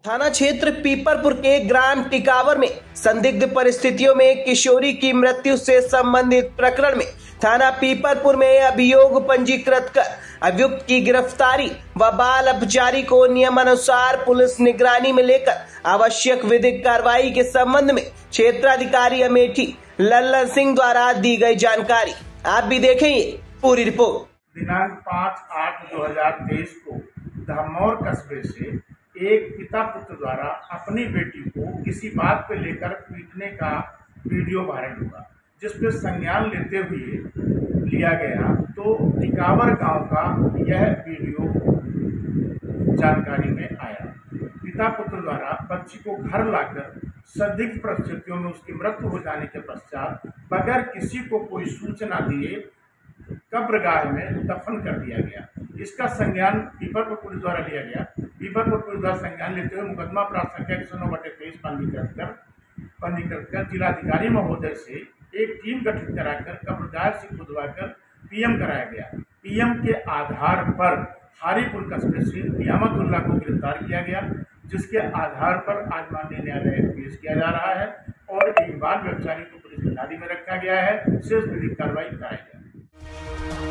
थाना क्षेत्र पीपरपुर के ग्राम टिकावर में संदिग्ध परिस्थितियों में किशोरी की मृत्यु से संबंधित प्रकरण में थाना पीपरपुर में अभियोग पंजीकृत कर अभियुक्त की गिरफ्तारी व बाल अपचारी को नियमानुसार पुलिस निगरानी में लेकर आवश्यक विधिक कार्रवाई के संबंध में क्षेत्राधिकारी अमेठी लल्लन सिंह द्वारा दी गई जानकारी। आप भी देखें ये पूरी रिपोर्ट। दिनांक 5/8/2023 को धामौर कस्बे से एक पिता पुत्र द्वारा अपनी बेटी को किसी बात पे लेकर पीटने का वीडियो वायरल हुआ, जिस पे संज्ञान लेते हुए लिया गया तो टिकावर गांव का यह वीडियो जानकारी में आया। पिता पुत्र द्वारा बच्ची को घर लाकर संदिग्ध परिस्थितियों में उसकी मृत्यु हो जाने के पश्चात बगैर किसी को कोई सूचना दिए कब्रगाह में दफन कर दिया गया। इसका संज्ञान पीपरपुर पुलिस द्वारा लिया गया। पीपरपुर पुलिस द्वारा संज्ञान लेते हुए मुकदमा अपराध संख्या 109/23 पंजीकृत कर जिलाधिकारी महोदय से एक टीम गठित कराकर कब्रगाह से खुदवाकर पीएम कराया गया। पीएम के आधार पर हारीपुर कस्बे से नियामतुल्लाह को गिरफ्तार किया गया, जिसके आधार पर आज माननीय न्यायालय पेश किया जा रहा है और एक बाल व्यभिचारी को पुलिस निगरानी में रखा गया है। शेष विधिक कार्रवाई कराई जाए।